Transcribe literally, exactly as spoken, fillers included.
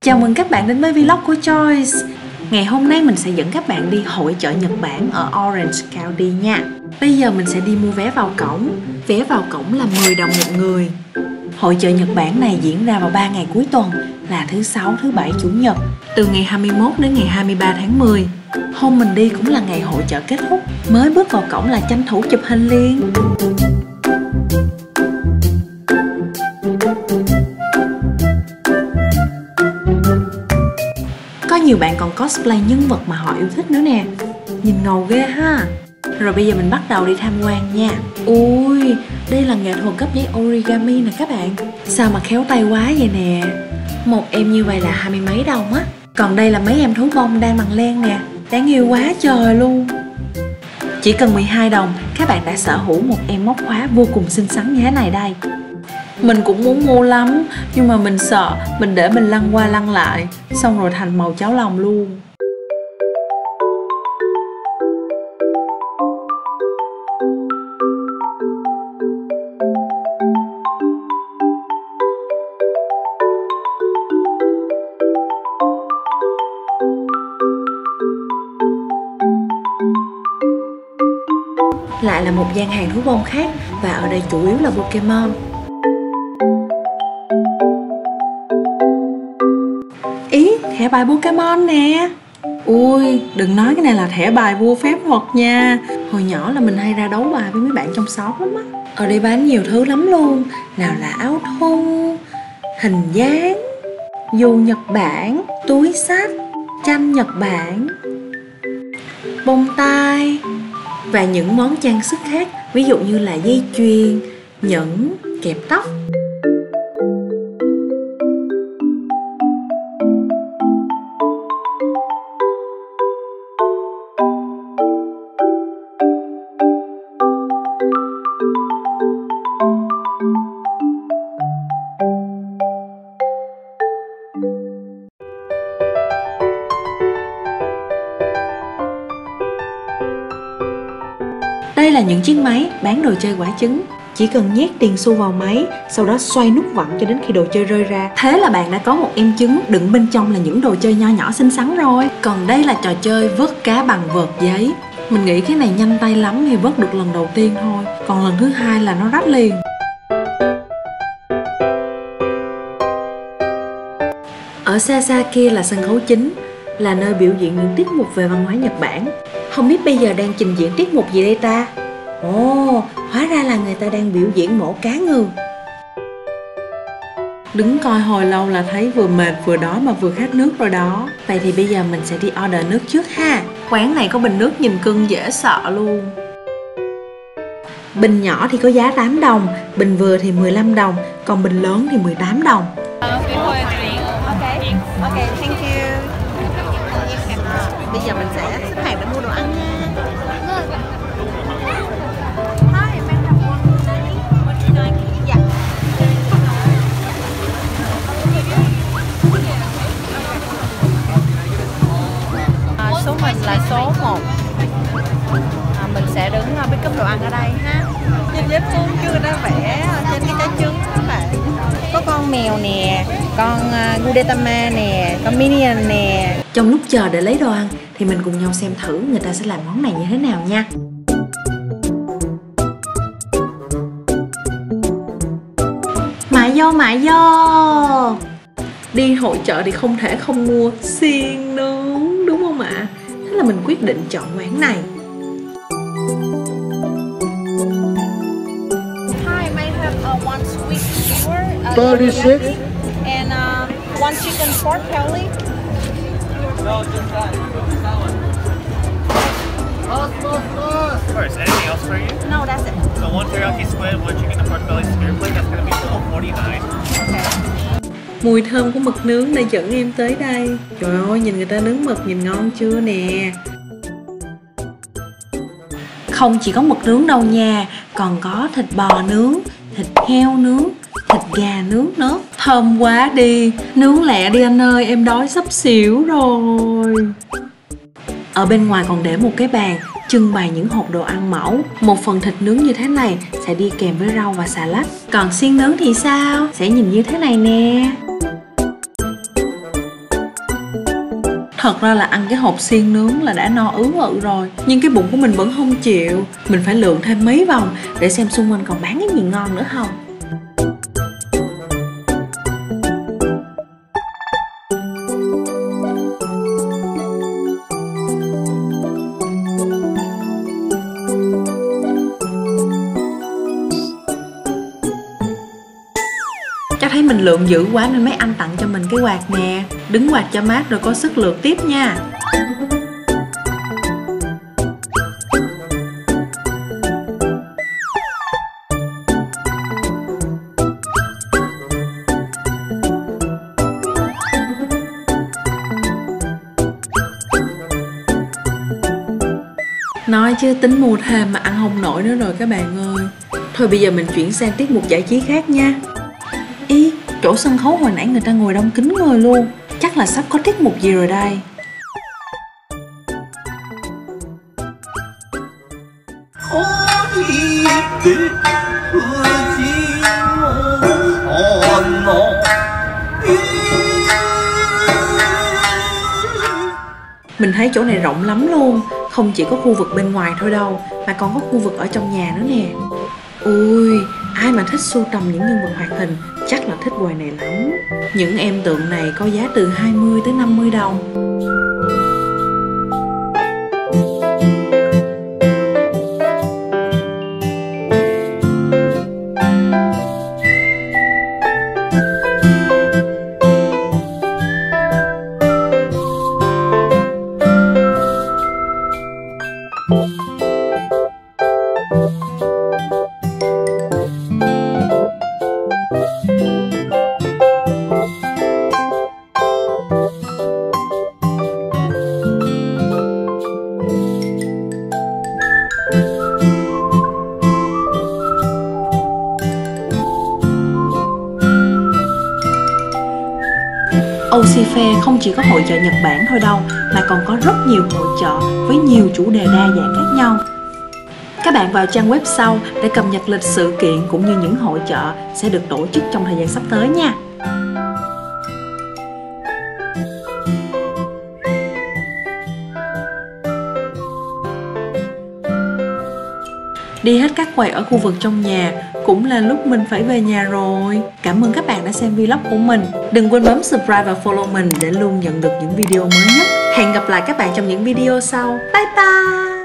Chào mừng các bạn đến với vlog của Joyce. Ngày hôm nay mình sẽ dẫn các bạn đi hội chợ Nhật Bản ở Orange County nha. Bây giờ mình sẽ đi mua vé vào cổng. Vé vào cổng là mười đồng một người. Hội chợ Nhật Bản này diễn ra vào ba ngày cuối tuần là thứ sáu, thứ bảy, chủ nhật, từ ngày hai mươi mốt đến ngày hai mươi ba tháng mười. Hôm mình đi cũng là ngày hội chợ kết thúc. Mới bước vào cổng là tranh thủ chụp hình liền. Có nhiều bạn còn cosplay nhân vật mà họ yêu thích nữa nè. Nhìn ngầu ghê ha. Rồi bây giờ mình bắt đầu đi tham quan nha. Ui, đây là nghệ thuật gấp giấy origami nè các bạn. Sao mà khéo tay quá vậy nè. Một em như vậy là hai mươi mấy đồng á. Còn đây là mấy em thú bông đang bằng len nè. Đáng yêu quá trời luôn. Chỉ cần mười hai đồng, các bạn đã sở hữu một em móc khóa vô cùng xinh xắn như thế này đây. Mình cũng muốn mua lắm, nhưng mà mình sợ mình để mình lăn qua lăn lại, xong rồi thành màu cháo lòng luôn. Lại là một gian hàng thú bông khác, và ở đây chủ yếu là Pokemon. Ý, thẻ bài Pokemon nè. Ui, đừng nói cái này là thẻ bài vua phép thuật nha. Hồi nhỏ là mình hay ra đấu bài với mấy bạn trong xóm lắm á. Ở đây bán nhiều thứ lắm luôn. Nào là áo thun, hình dáng, dù Nhật Bản, túi xách, tranh Nhật Bản, bông tai và những món trang sức khác, ví dụ như là dây chuyền, nhẫn, kẹp tóc. Đây là những chiếc máy bán đồ chơi quả trứng. Chỉ cần nhét tiền xu vào máy, sau đó xoay nút vặn cho đến khi đồ chơi rơi ra. Thế là bạn đã có một em trứng đựng bên trong là những đồ chơi nho nhỏ xinh xắn rồi. Còn đây là trò chơi vớt cá bằng vợt giấy. Mình nghĩ cái này nhanh tay lắm thì vớt được lần đầu tiên thôi, còn lần thứ hai là nó rách liền. Ở xa xa kia là sân khấu chính, là nơi biểu diễn những tiết mục về văn hóa Nhật Bản. Không biết bây giờ đang trình diễn tiết mục gì đây ta? Ồ, hóa ra là người ta đang biểu diễn mổ cá ngừ. Đứng coi hồi lâu là thấy vừa mệt vừa đói mà vừa khát nước rồi đó. Vậy thì bây giờ mình sẽ đi order nước trước ha. Quán này có bình nước nhìn cưng dễ sợ luôn. Bình nhỏ thì có giá tám đồng, bình vừa thì mười lăm đồng, còn bình lớn thì mười tám đồng. Okay, okay, thank you. Bây giờ mình sẽ xếp hàng để mua đồ ăn nha. Hi, em đang mua what you like? Dạ. À, số mình là số một. À, mình sẽ đứng pick up đồ ăn ở đây ha. Nhìn dễ thương chưa, người ta vẽ trên cái trái trứng các bạn. Có con mèo nè, con uh, Gudetama nè, con Minion nè. Trong lúc chờ để lấy đồ ăn thì mình cùng nhau xem thử người ta sẽ làm món này như thế nào nha. Mại vô, mại vô. Đi hội chợ thì không thể không mua xiên nướng, đúng không ạ? Thế là mình quyết định chọn quán này. Hi, may I have uh, one sweet skewer, uh, thirty-six. and uh, one chicken pork belly. No, just that. Just that one. Plus, plus, plus. Of course. Anything else for you? No, that's it. So one teriyaki squid, one chicken and pork belly spear plate. That's gonna be twelve forty-nine. Okay. Mùi thơm của mực nướng đã dẫn em tới đây. Trời ơi, nhìn người ta nướng mực nhìn ngon chưa nè. Không chỉ có mực nướng đâu nha, còn có thịt bò nướng, thịt heo nướng, thịt gà nướng nữa. Thơm quá đi. Nướng lẹ đi anh ơi, em đói sắp xỉu rồi. Ở bên ngoài còn để một cái bàn trưng bày những hộp đồ ăn mẫu. Một phần thịt nướng như thế này sẽ đi kèm với rau và xà lách. Còn xiên nướng thì sao? Sẽ nhìn như thế này nè. Thật ra là ăn cái hộp xiên nướng là đã no ứ ự rồi, nhưng cái bụng của mình vẫn không chịu. Mình phải lượn thêm mấy vòng để xem xung quanh còn bán cái gì ngon nữa không. Chắc thấy mình lượn dữ quá nên mấy anh tặng cho mình cái quạt nè. Đứng quạt cho mát rồi có sức lượn tiếp nha. Nói chứ tính mua thêm mà ăn không nổi nữa rồi các bạn ơi. Thôi bây giờ mình chuyển sang tiết mục giải trí khác nha. Ý, chỗ sân khấu hồi nãy người ta ngồi đông kín người luôn. Chắc là sắp có tiết mục gì rồi đây. Mình thấy chỗ này rộng lắm luôn. Không chỉ có khu vực bên ngoài thôi đâu, mà còn có khu vực ở trong nhà nữa nè. Ui, ai mà thích sưu tầm những nhân vật hoạt hình chắc là thích quầy này lắm. Những em tượng này có giá từ hai mươi tới năm mươi đồng. ô xê Fair không chỉ có hội chợ Nhật Bản thôi đâu, mà còn có rất nhiều hội chợ với nhiều chủ đề đa dạng khác nhau. Các bạn vào trang web sau để cập nhật lịch sự kiện cũng như những hội chợ sẽ được tổ chức trong thời gian sắp tới nha. Đi hết các quầy ở khu vực trong nhà, cũng là lúc mình phải về nhà rồi. Cảm ơn các bạn đã xem vlog của mình. Đừng quên bấm subscribe và follow mình để luôn nhận được những video mới nhất. Hẹn gặp lại các bạn trong những video sau. Bye bye!